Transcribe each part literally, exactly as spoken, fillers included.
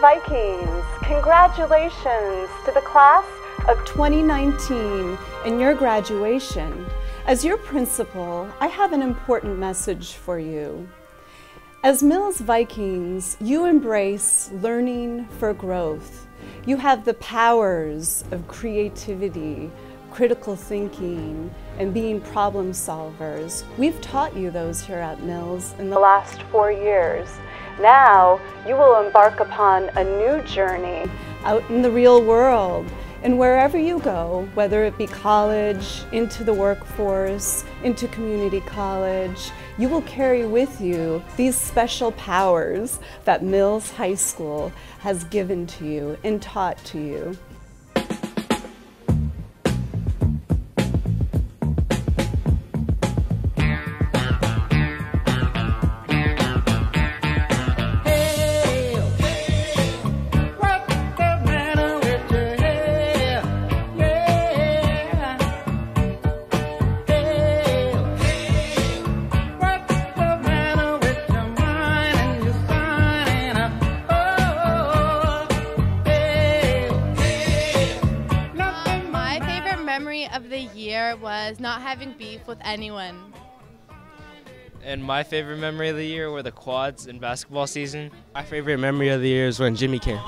Vikings, congratulations to the class of twenty nineteen and your graduation. As your principal, I have an important message for you. As Mills Vikings, you embrace learning for growth. You have the powers of creativity, critical thinking, and being problem solvers. We've taught you those here at Mills in the last four years. Now, you will embark upon a new journey out in the real world. And wherever you go, whether it be college, into the workforce, into community college, you will carry with you these special powers that Mills High School has given to you and taught to you. Of the year was not having beef with anyone. And my favorite memory of the year were the quads in basketball season. My favorite memory of the year is when Jimmy came.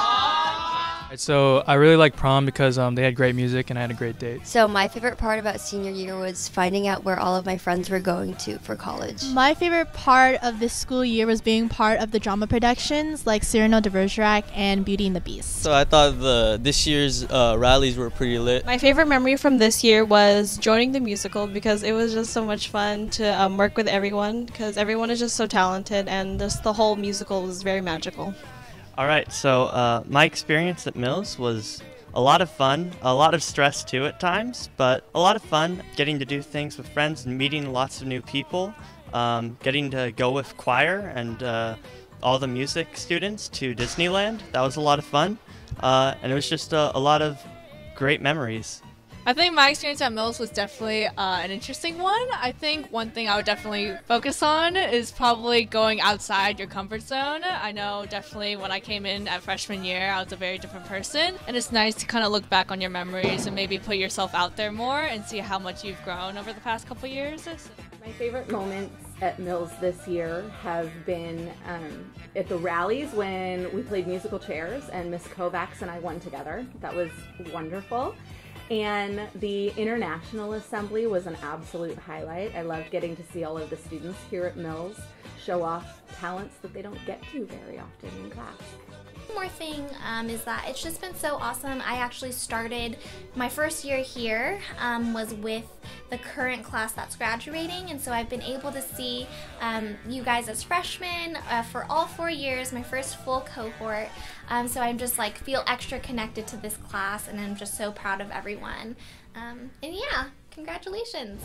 So I really like prom because um, they had great music and I had a great date. So my favorite part about senior year was finding out where all of my friends were going to for college. My favorite part of this school year was being part of the drama productions like Cyrano de Bergerac and Beauty and the Beast. So I thought the this year's uh, rallies were pretty lit. My favorite memory from this year was joining the musical because it was just so much fun to um, work with everyone because everyone is just so talented and just the whole musical was very magical. All right, so uh, my experience at Mills was a lot of fun, a lot of stress too at times, but a lot of fun getting to do things with friends and meeting lots of new people, um, getting to go with choir and uh, all the music students to Disneyland. That was a lot of fun, uh, and it was just a, a lot of great memories. I think my experience at Mills was definitely uh, an interesting one. I think one thing I would definitely focus on is probably going outside your comfort zone. I know definitely when I came in at freshman year, I was a very different person. And it's nice to kind of look back on your memories and maybe put yourself out there more and see how much you've grown over the past couple years. My favorite moments at Mills this year have been um, at the rallies when we played musical chairs and Miss Kovacs and I won together. That was wonderful. And the International Assembly was an absolute highlight. I loved getting to see all of the students here at Mills show off talents that they don't get to very often in class. One more thing um, is that it's just been so awesome. I actually started my first year here um, was with the current class that's graduating, and so I've been able to see um, you guys as freshmen uh, for all four years, my first full cohort. Um, so I'm just like feel extra connected to this class, and I'm just so proud of everyone. Um, and yeah, congratulations.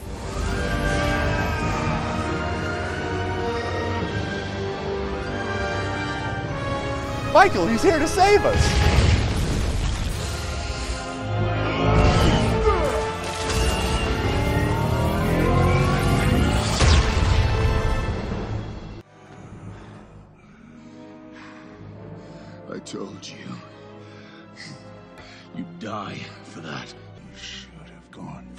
Michael, he's here to save us! I told you. You'd die for that. You should have gone